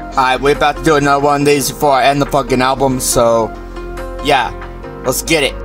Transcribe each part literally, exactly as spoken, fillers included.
Alright, we're about to do another one of these before I end the fucking album, so yeah, let's get it.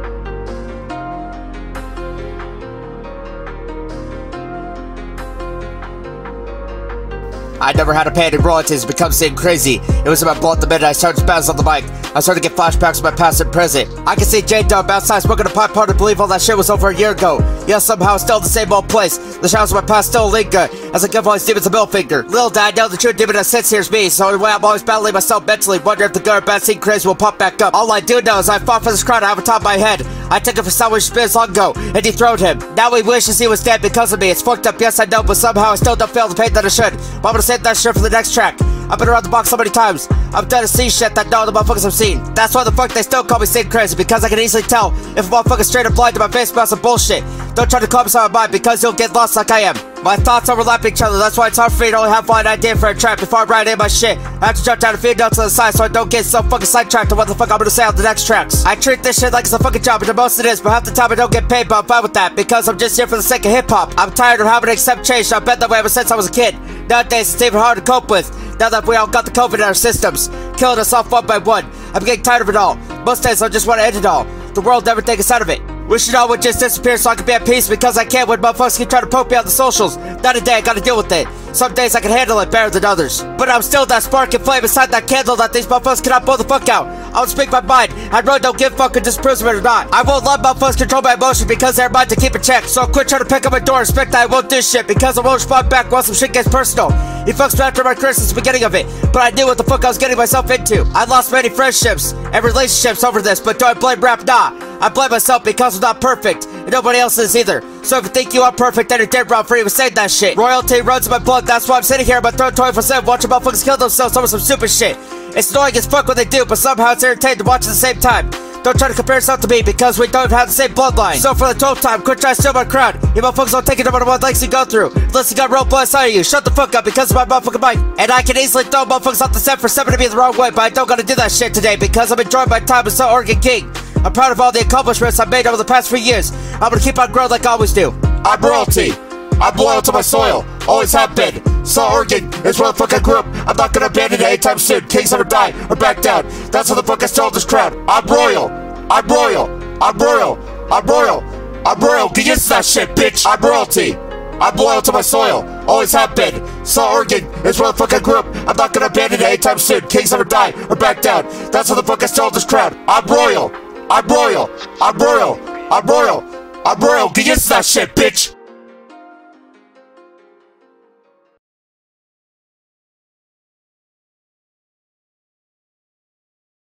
I never had to pay any royalties to become seeing crazy. It was about blow at the minute I started to bounce on the mic. I started to get flashbacks of my past and present. I can see J-Dub outside smoking a pipe hard to believe all that shit was over a year ago. Yet somehow still in the same old place. The shadows of my past still linger as I give all these demons a middle finger. Little did I know the true demon that sits here's me, so in a way I'm always battling myself mentally, wondering if the good or bad scene crazy will pop back up. All I do know is I fought for this crowd I have atop my head. I took it for someone spins long ago and dethroned him. Now he wishes he was dead because of me. It's fucked up, yes I know, but somehow I still don't feel the pain that I should. But I'm gonna save that shit for the next track. I've been around the box so many times. I'm done to see shit that no other motherfuckers have seen. That's why the fuck they still call me Sid Crazy, because I can easily tell if a motherfucker's straight up blind to my face about some bullshit. Don't try to call me on my mind because you'll get lost like I am. My thoughts overlap each other, that's why it's hard for me to only have one idea for a track before I write in my shit. I have to jump down a few notes on the side so I don't get so fucking sidetracked on what the fuck I'm gonna say on the next tracks. I treat this shit like it's a fucking job, and most it is, but half the time I don't get paid, but I'm fine with that, because I'm just here for the sake of hip-hop. I'm tired of having to accept change, so I've been that way ever since I was a kid. Nowadays it's even hard to cope with, now that we all got the COVID in our systems, killing us off one by one. I'm getting tired of it all. Most days I just want to end it all. The world never take us out of it. Wish it all would just disappear so I could be at peace, because I can't when motherfuckers keep trying to poke me on the socials. Not a day I gotta deal with it. Some days I can handle it better than others. But I'm still that spark and flame inside that candle that these motherfuckers cannot blow the fuck out. I will speak my mind. I really don't give a fuck if this proves it or not. I won't let motherfuckers control my emotions because they're mine to keep in check. So quit trying to pick up my door and expect that I won't do shit, because I won't respond back once some shit gets personal. He fucks me after my career since the beginning of it, but I knew what the fuck I was getting myself into. I lost many friendships and relationships over this, but do I blame rap? Nah. I blame myself because I'm not perfect, and nobody else is either. So if you think you are perfect, then you're dead wrong for even saying that shit. Royalty runs in my blood, that's why I'm sitting here on my throne twenty-four seven watching motherfuckers kill themselves over some stupid shit. It's annoying as fuck what they do, but somehow it's entertaining to watch at the same time. Don't try to compare yourself to me, because we don't have the same bloodline. So for the twelfth time, quit trying to steal my crowd. You motherfuckers don't take it no matter what lengths you go through. Unless you got real blood inside of you, shut the fuck up because of my motherfucking mic. And I can easily throw motherfuckers off the set for stepping to me the wrong way, but I don't gotta do that shit today, because I'm enjoying my time as the Oregon King. I'm proud of all the accomplishments I've made over the past few years. I'm gonna keep on growing like I always do. I'm royalty. I'm loyal to my soil. Always have been. So Oregon is where the fuck I grew up. I'm not gonna abandon it anytime soon. Kings never die or back down. That's how the fuck I stole this crowd. I'm royal. I'm royal. I'm royal. I'm royal. I'm royal. Get used to that shit, bitch. I'm royalty. I'm loyal to my soil. Always have been. So Oregon is where the fuck I grew up. I'm not gonna abandon it anytime soon. Kings never die or back down. That's how the fuck I stole this crowd. I'm royal. I'm royal. I'm royal. I'm royal. I'm royal. Get used to that shit, bitch.